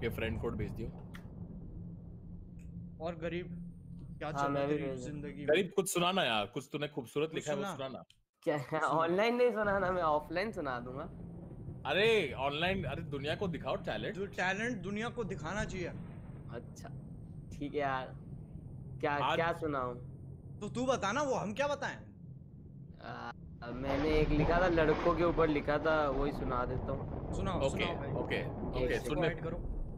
के friend code भेज दियो। और गरीब क्या चल रहा है तेरी जिंदगी में? गरीब कुछ सुनाना यार, कुछ तूने खूबसूरत लिखा है वो सुनाना। क्या ऑनलाइन नहीं सुनाना, मैं ऑफलाइन सुना दूंगा। अरे ऑनलाइन, अरे दुनिया को दिखाओ टैलेंट। जो टैलेंट दुनिया को दिखाना चाहिए। अच्छा ठीक है यार, क्या क्या सुनाऊं? तो तू बता ना, वो हम क्या बताएं? मैंने एक लिखा था, लड़कों के ऊपर लिखा था, वही सुना देता हूँ। सुनाओ ओके सुनाओ भाई। ओके ओके सुनने करो।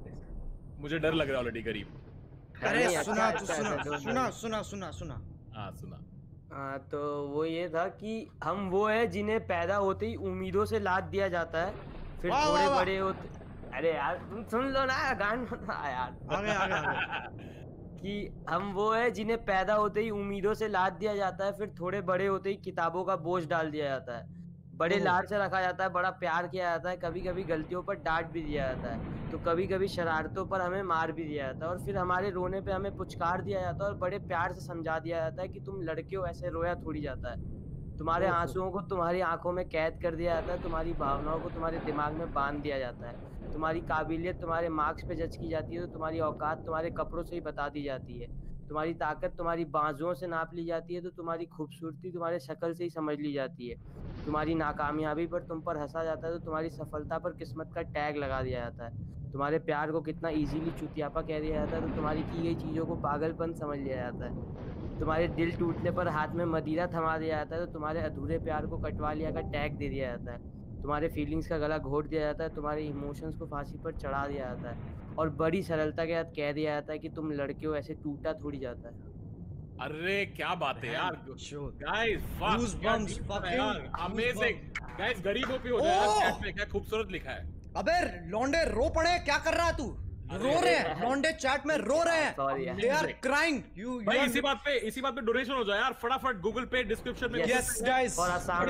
मुझे डर लग रहा है ऑलरेडी गरीब। अरे सुना सुना सुना सुना सुना। हाँ सुना। हाँ तो वो ये था कि हम वो है जिन्हें पैदा होते ही उम्मीदों से लाद दिया जाता है, फिर थोड़े बड़े होते। अरे यार तुम सुन लो ना गाना यार। आगे कि हम वो है जिन्हें पैदा होते ही उम्मीदों से लाद दिया जाता है, फिर थोड़े बड़े होते ही किताबों का बोझ डाल दिया जाता है, बड़े लाड से रखा जाता है, बड़ा प्यार किया जाता है, कभी कभी गलतियों पर डांट भी दिया जाता है, तो कभी कभी शरारतों पर हमें मार भी दिया जाता है, और फिर हमारे रोने पे हमें पुचकार दिया जाता है और बड़े प्यार से समझा दिया जाता है कि तुम लड़के हो, ऐसे रोया थोड़ी जाता है। तुम्हारे आंसुओं को तुम्हारी आंखों में कैद कर दिया जाता है, तुम्हारी भावनाओं को तुम्हारे दिमाग में बांध दिया जाता है, तुम्हारी काबिलियत तुम्हारे मार्क्स पे जज की जाती है, तो तुम्हारी औकात तुम्हारे कपड़ों से ही बता दी जाती है, तुम्हारी ताकत तुम्हारी बाजुओं से नाप ली जाती है, तो तुम्हारी खूबसूरती तुम्हारे शक्ल से ही समझ ली जाती है, तुम्हारी नाकामयाबी पर तुम पर हंसा जाता है, तो तुम्हारी सफलता पर किस्मत का टैग लगा दिया जाता है, तुम्हारे प्यार को कितना इजीली चुतियापा कह दिया जाता है, तो तुम्हारी की गई चीज़ों को पागलपन समझ लिया जाता है, तुम्हारे दिल टूटने पर हाथ में मदिरा थमा दिया जाता है, तो तुम्हारे अधूरे प्यार को कटवा लिया का टैग दे दिया जाता है, तुम्हारे फीलिंग्स का गला घोट दिया जाता है, तुम्हारे इमोशंस को फांसी पर चढ़ा दिया जाता है, और बड़ी सरलता के साथ कह दिया जाता है कि तुम लड़के हो, ऐसे टूटा थोड़ी जाता है। अरे क्या बात है यार guys, Goosebumps, fucking amazing guys. गरीबों पे हो जाए चैट में, क्या खूबसूरत लिखा है। अबे लौंडे रो पड़े, क्या कर रहा है तू? रो रहे हैं लौंडे, चैट में रो रहे हैं, दे आर क्राइंग। यू भाई इसी बात पे डोनेशन हो जाए यार फटाफट, गूगल पे डिस्क्रिप्शन में। यस गाइस, और आसान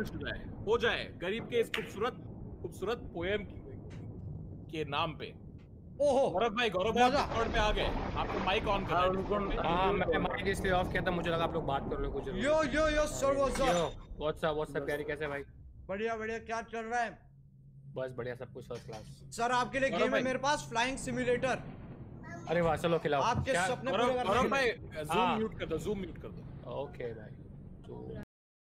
हो जाए गरीब के इस खूबसूरत पोएम के नाम पे। ओहो गौरव भाई डिस्कॉर्ड पे आ गए, आपको माइक ऑन करना है। हां मैं माइक इसलिए ऑफ किया था, मुझे लगा आप लोग बात कर रहे हो कुछ। यो सर व्हाट्सअप प्यारी, कैसे भाई? बढ़िया क्या चल रहा है? बस बढ़िया, सब कुछ फर्स्ट क्लास। सर आपके लिए गेम है मेरे पास, फ्लाइंग सिमुलेटर। अरे वाह, चलो खिलाओ। आपके सपने पूरे करने। गौरव भाई जूम म्यूट कर दो। ओके भाई।